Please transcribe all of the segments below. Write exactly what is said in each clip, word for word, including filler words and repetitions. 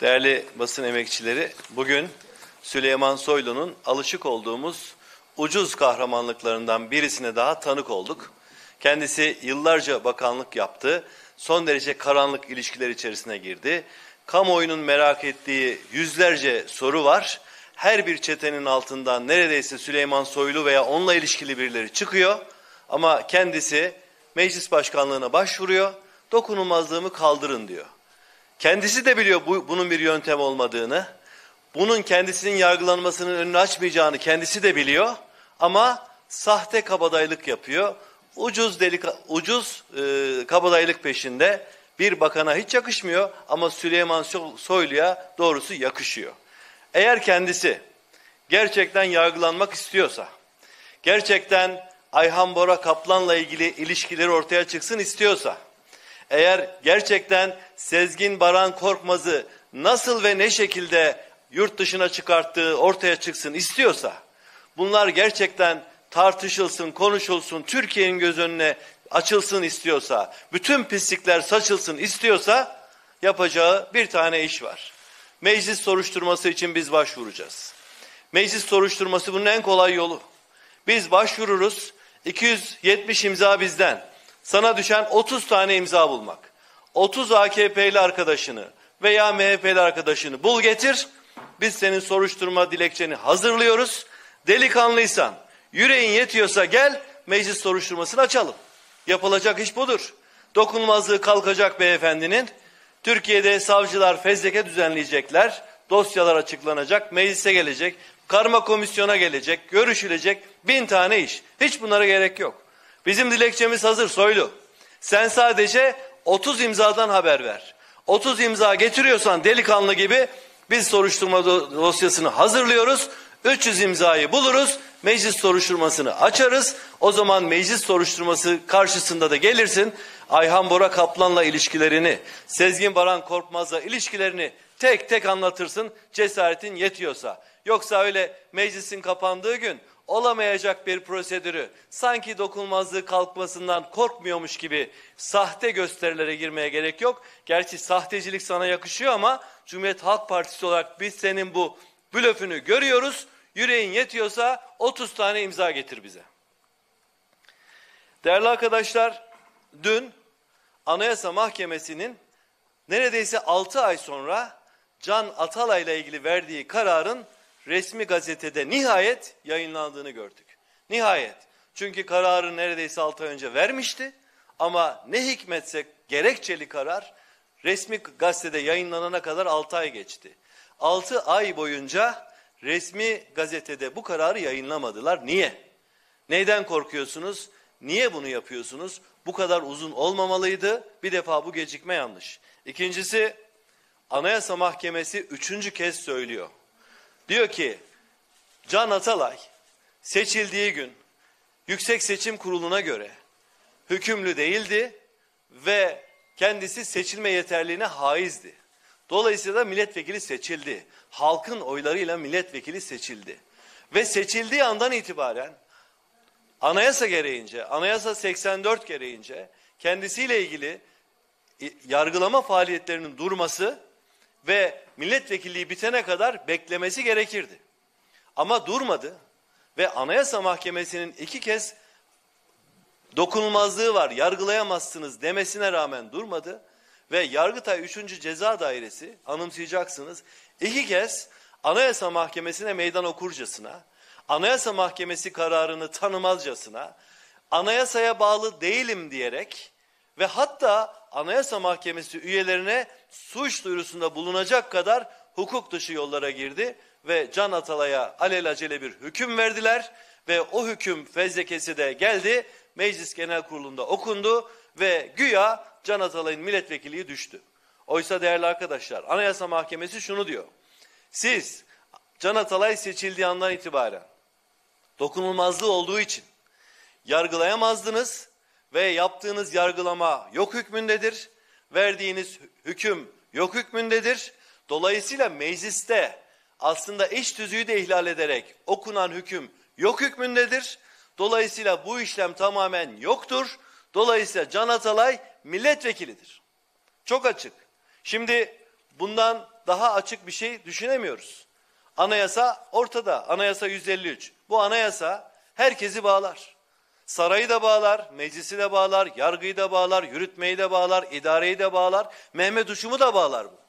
Değerli basın emekçileri, bugün Süleyman Soylu'nun alışık olduğumuz ucuz kahramanlıklarından birisine daha tanık olduk. Kendisi yıllarca bakanlık yaptı, son derece karanlık ilişkiler içerisine girdi. Kamuoyunun merak ettiği yüzlerce soru var. Her bir çetenin altından neredeyse Süleyman Soylu veya onunla ilişkili birileri çıkıyor. Ama kendisi meclis başkanlığına başvuruyor, dokunulmazlığımı kaldırın diyor. Kendisi de biliyor bu, bunun bir yöntem olmadığını, bunun kendisinin yargılanmasının önünü açmayacağını kendisi de biliyor ama sahte kabadayılık yapıyor. Ucuz delika, ucuz e, kabadayılık peşinde. Bir bakana hiç yakışmıyor ama Süleyman Soylu'ya doğrusu yakışıyor. Eğer kendisi gerçekten yargılanmak istiyorsa, gerçekten Ayhan Bora Kaplan'la ilgili ilişkileri ortaya çıksın istiyorsa, eğer gerçekten Sezgin Baran Korkmaz'ı nasıl ve ne şekilde yurt dışına çıkarttığı ortaya çıksın istiyorsa, bunlar gerçekten tartışılsın, konuşulsun, Türkiye'nin göz önüne açılsın istiyorsa, bütün pislikler saçılsın istiyorsa yapacağı bir tane iş var. Meclis soruşturması için biz başvuracağız. Meclis soruşturması bunun en kolay yolu. Biz başvururuz, iki yüz yetmiş imza bizden. Sana düşen otuz tane imza bulmak. otuz A K P'li arkadaşını veya M H P'li arkadaşını bul getir. Biz senin soruşturma dilekçeni hazırlıyoruz. Delikanlıysan, yüreğin yetiyorsa gel, meclis soruşturmasını açalım. Yapılacak iş budur. Dokunulmazlığı kalkacak beyefendinin. Türkiye'de savcılar fezleke düzenleyecekler. Dosyalar açıklanacak, meclise gelecek, karma komisyona gelecek, görüşülecek bin tane iş. Hiç bunlara gerek yok. Bizim dilekçemiz hazır Soylu. Sen sadece otuz imzadan haber ver. otuz imza getiriyorsan delikanlı gibi biz soruşturma dosyasını hazırlıyoruz. üç yüz imzayı buluruz. Meclis soruşturmasını açarız. O zaman meclis soruşturması karşısında da gelirsin. Ayhan Bora Kaplan'la ilişkilerini, Sezgin Baran Korkmaz'la ilişkilerini tek tek anlatırsın. Cesaretin yetiyorsa. Yoksa öyle meclisin kapandığı gün olamayacak bir prosedürü sanki dokunulmazlığı kalkmasından korkmuyormuş gibi sahte gösterilere girmeye gerek yok. Gerçi sahtecilik sana yakışıyor ama Cumhuriyet Halk Partisi olarak biz senin bu blöfünü görüyoruz. Yüreğin yetiyorsa otuz tane imza getir bize. Değerli arkadaşlar, dün Anayasa Mahkemesi'nin neredeyse altı ay sonra Can Atalay ile ilgili verdiği kararın resmi gazetede nihayet yayınlandığını gördük. Nihayet. Çünkü kararı neredeyse altı ay önce vermişti. Ama ne hikmetse gerekçeli karar resmi gazetede yayınlanana kadar altı ay geçti. altı ay boyunca resmi gazetede bu kararı yayınlamadılar. Niye? Neyden korkuyorsunuz? Niye bunu yapıyorsunuz? Bu kadar uzun olmamalıydı. Bir defa bu gecikme yanlış. İkincisi, Anayasa Mahkemesi üçüncü kez söylüyor. Diyor ki Can Atalay seçildiği gün Yüksek Seçim Kurulu'na göre hükümlü değildi ve kendisi seçilme yeterliğine haizdi. Dolayısıyla milletvekili seçildi. Halkın oylarıyla milletvekili seçildi. Ve seçildiği andan itibaren anayasa gereğince, anayasa seksen dört gereğince kendisiyle ilgili yargılama faaliyetlerinin durması ve milletvekilliği bitene kadar beklemesi gerekirdi. Ama durmadı ve Anayasa Mahkemesi'nin iki kez dokunulmazlığı var, yargılayamazsınız demesine rağmen durmadı ve Yargıtay üçüncü Ceza Dairesi, anımsayacaksınız, iki kez Anayasa Mahkemesi'ne meydan okurcasına, Anayasa Mahkemesi kararını tanımazcasına, anayasaya bağlı değilim diyerek ve hatta Anayasa Mahkemesi üyelerine suç duyurusunda bulunacak kadar hukuk dışı yollara girdi ve Can Atalay'a alelacele bir hüküm verdiler ve o hüküm fezlekesi de geldi, Meclis Genel Kurulu'nda okundu ve güya Can Atalay'ın milletvekilliği düştü. Oysa değerli arkadaşlar, Anayasa Mahkemesi şunu diyor: siz Can Atalay seçildiği andan itibaren dokunulmazlığı olduğu için yargılayamazdınız ve yaptığınız yargılama yok hükmündedir. Verdiğiniz hüküm yok hükmündedir. Dolayısıyla mecliste aslında iş tüzüğü de ihlal ederek okunan hüküm yok hükmündedir. Dolayısıyla bu işlem tamamen yoktur. Dolayısıyla Can Atalay milletvekilidir. Çok açık. Şimdi bundan daha açık bir şey düşünemiyoruz. Anayasa ortada. Anayasa yüz elli üç. Bu anayasa herkesi bağlar. Sarayı da bağlar, meclisi de bağlar, yargıyı da bağlar, yürütmeyi de bağlar, idareyi de bağlar, Mehmet Uçum'u da bağlar bu.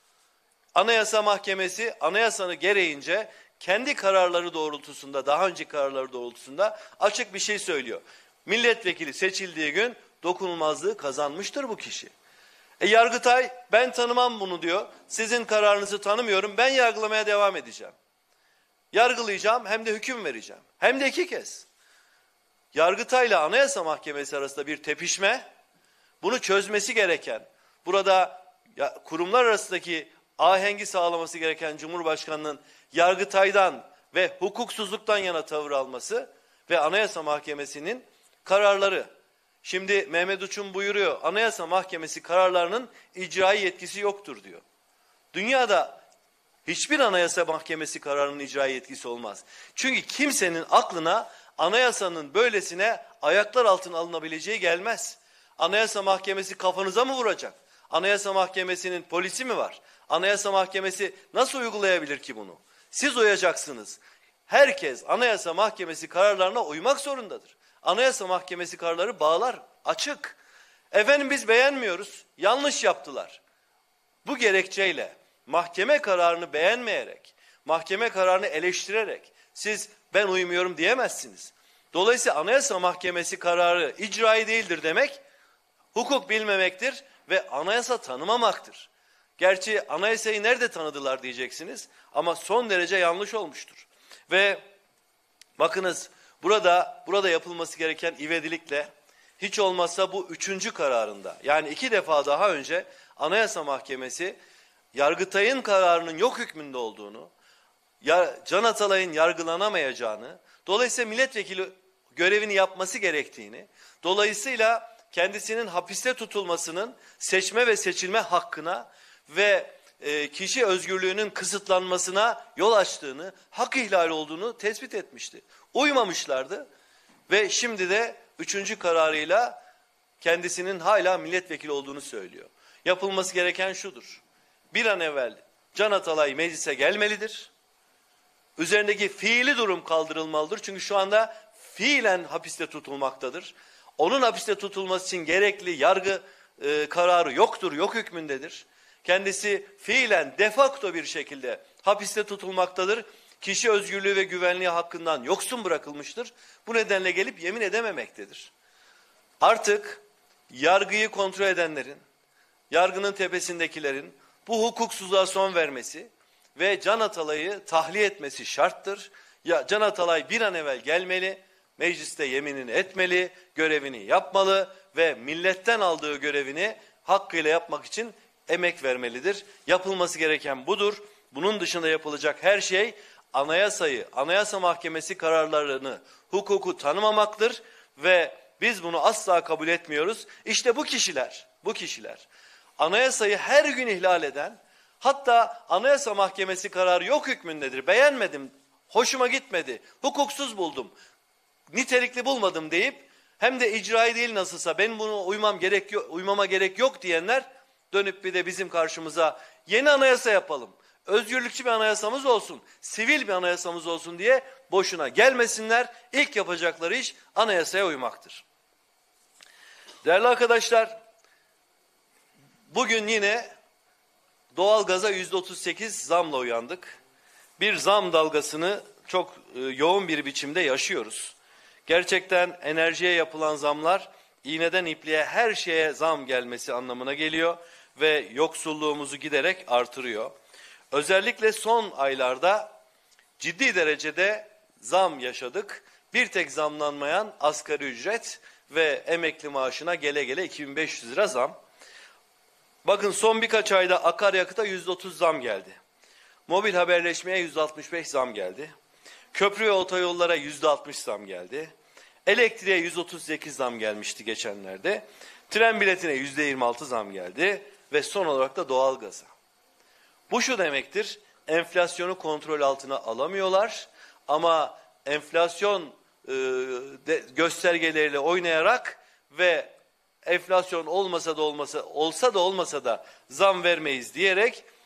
Anayasa Mahkemesi anayasanı gereğince kendi kararları doğrultusunda, daha önceki kararları doğrultusunda açık bir şey söylüyor. Milletvekili seçildiği gün dokunulmazlığı kazanmıştır bu kişi. E Yargıtay ben tanımam bunu diyor. Sizin kararınızı tanımıyorum. Ben yargılamaya devam edeceğim. Yargılayacağım hem de hüküm vereceğim. Hem de iki kez. Yargıtay'la Anayasa Mahkemesi arasında bir tepişme, bunu çözmesi gereken, burada ya, kurumlar arasındaki ahengi sağlaması gereken Cumhurbaşkanı'nın Yargıtay'dan ve hukuksuzluktan yana tavır alması ve Anayasa Mahkemesi'nin kararları. Şimdi Mehmet Uçum buyuruyor, Anayasa Mahkemesi kararlarının icrai yetkisi yoktur diyor. Dünyada hiçbir Anayasa Mahkemesi kararının icrai yetkisi olmaz. Çünkü kimsenin aklına anayasanın böylesine ayaklar altına alınabileceği gelmez. Anayasa Mahkemesi kafanıza mı vuracak? Anayasa Mahkemesi'nin polisi mi var? Anayasa Mahkemesi nasıl uygulayabilir ki bunu? Siz uyacaksınız. Herkes Anayasa Mahkemesi kararlarına uymak zorundadır. Anayasa Mahkemesi kararları bağlar, açık. Efendim biz beğenmiyoruz, yanlış yaptılar. Bu gerekçeyle mahkeme kararını beğenmeyerek, mahkeme kararını eleştirerek siz ben uymuyorum diyemezsiniz. Dolayısıyla Anayasa Mahkemesi kararı icrai değildir demek, hukuk bilmemektir ve anayasa tanımamaktır. Gerçi anayasayı nerede tanıdılar diyeceksiniz ama son derece yanlış olmuştur. Ve bakınız burada burada yapılması gereken ivedilikle hiç olmazsa bu üçüncü kararında, yani iki defa daha önce Anayasa Mahkemesi Yargıtay'ın kararının yok hükmünde olduğunu, ya Can Atalay'ın yargılanamayacağını, dolayısıyla milletvekili görevini yapması gerektiğini, dolayısıyla kendisinin hapiste tutulmasının seçme ve seçilme hakkına ve e, kişi özgürlüğünün kısıtlanmasına yol açtığını, hak ihlali olduğunu tespit etmişti. Uymamışlardı ve şimdi de üçüncü kararıyla kendisinin hala milletvekili olduğunu söylüyor. Yapılması gereken şudur: bir an evvel Can Atalay meclise gelmelidir. Üzerindeki fiili durum kaldırılmalıdır. Çünkü şu anda fiilen hapiste tutulmaktadır. Onun hapiste tutulması için gerekli yargı e, kararı yoktur, yok hükmündedir. Kendisi fiilen de facto bir şekilde hapiste tutulmaktadır. Kişi özgürlüğü ve güvenliği hakkından yoksun bırakılmıştır. Bu nedenle gelip yemin edememektedir. Artık yargıyı kontrol edenlerin, yargının tepesindekilerin bu hukuksuzluğa son vermesi ve Can Atalay'ı tahliye etmesi şarttır. Ya Can Atalay bir an evvel gelmeli, mecliste yeminini etmeli, görevini yapmalı ve milletten aldığı görevini hakkıyla yapmak için emek vermelidir. Yapılması gereken budur. Bunun dışında yapılacak her şey anayasayı, Anayasa Mahkemesi kararlarını, hukuku tanımamaktır ve biz bunu asla kabul etmiyoruz. İşte bu kişiler, bu kişiler anayasayı her gün ihlal eden, hatta Anayasa Mahkemesi kararı yok hükmündedir, beğenmedim, hoşuma gitmedi, hukuksuz buldum, nitelikli bulmadım deyip hem de icrai değil nasılsa ben bunu uymam gerek yok, uymama gerek yok diyenler dönüp bir de bizim karşımıza yeni anayasa yapalım, özgürlükçü bir anayasamız olsun, sivil bir anayasamız olsun diye boşuna gelmesinler. İlk yapacakları iş anayasaya uymaktır. Değerli arkadaşlar, bugün yine doğalgaza yüzde otuz sekiz zamla uyandık. Bir zam dalgasını çok e, yoğun bir biçimde yaşıyoruz. Gerçekten enerjiye yapılan zamlar iğneden ipliğe her şeye zam gelmesi anlamına geliyor ve yoksulluğumuzu giderek artırıyor. Özellikle son aylarda ciddi derecede zam yaşadık. Bir tek zamlanmayan asgari ücret ve emekli maaşına gele gele iki bin beş yüz lira zam. Bakın son birkaç ayda akaryakıta yüzde otuz zam geldi. Mobil haberleşmeye yüzde altmış beş zam geldi. Köprü ve otoyollara yüzde altmış zam geldi. Elektriğe yüzde otuz sekiz zam gelmişti geçenlerde. Tren biletine yüzde yirmi altı zam geldi ve son olarak da doğalgaza. Bu şu demektir: enflasyonu kontrol altına alamıyorlar ama enflasyon e, de, göstergeleriyle oynayarak ve enflasyon olmasa da olmasa olsa da olmasa da zam vermeyiz diyerek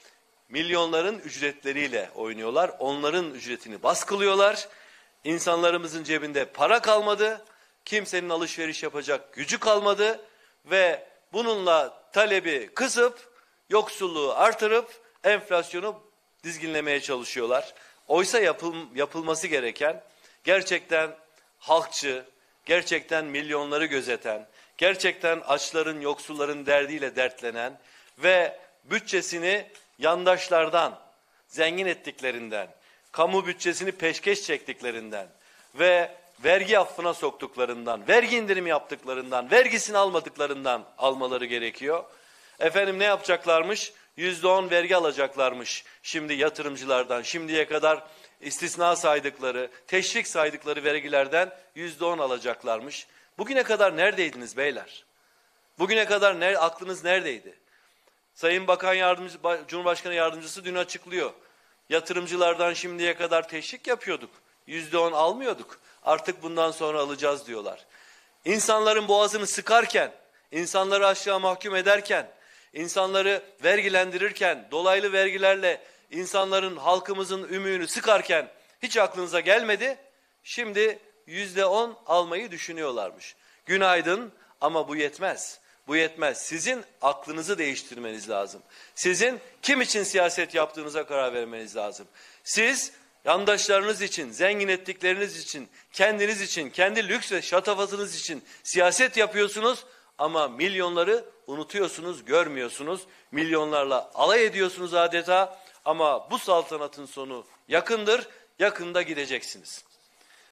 milyonların ücretleriyle oynuyorlar. Onların ücretini baskılıyorlar. İnsanlarımızın cebinde para kalmadı. Kimsenin alışveriş yapacak gücü kalmadı. Ve bununla talebi kısıp, yoksulluğu artırıp, enflasyonu dizginlemeye çalışıyorlar. Oysa yapıl, yapılması gereken gerçekten halkçı, gerçekten milyonları gözeten, gerçekten açların, yoksulların derdiyle dertlenen ve bütçesini yandaşlardan, zengin ettiklerinden, kamu bütçesini peşkeş çektiklerinden ve vergi affına soktuklarından, vergi indirimi yaptıklarından, vergisini almadıklarından almaları gerekiyor. Efendim ne yapacaklarmış? Yüzde on vergi alacaklarmış şimdi yatırımcılardan, şimdiye kadar istisna saydıkları, teşvik saydıkları vergilerden yüzde on alacaklarmış. Bugüne kadar neredeydiniz beyler? Bugüne kadar ne, aklınız neredeydi? Sayın Bakan Yardımcı, Cumhurbaşkanı Yardımcısı dün açıklıyor. Yatırımcılardan şimdiye kadar teşvik yapıyorduk. Yüzde on almıyorduk. Artık bundan sonra alacağız diyorlar. İnsanların boğazını sıkarken, insanları aşağı mahkum ederken, insanları vergilendirirken, dolaylı vergilerle insanların, halkımızın ümüğünü sıkarken hiç aklınıza gelmedi. Şimdi yüzde on almayı düşünüyorlarmış. Günaydın ama bu yetmez. Bu yetmez. Sizin aklınızı değiştirmeniz lazım. Sizin kim için siyaset yaptığınıza karar vermeniz lazım. Siz yandaşlarınız için, zengin ettikleriniz için, kendiniz için, kendi lüks ve şatafatınız için siyaset yapıyorsunuz ama milyonları unutuyorsunuz, görmüyorsunuz. Milyonlarla alay ediyorsunuz adeta ama bu saltanatın sonu yakındır, yakında gideceksiniz.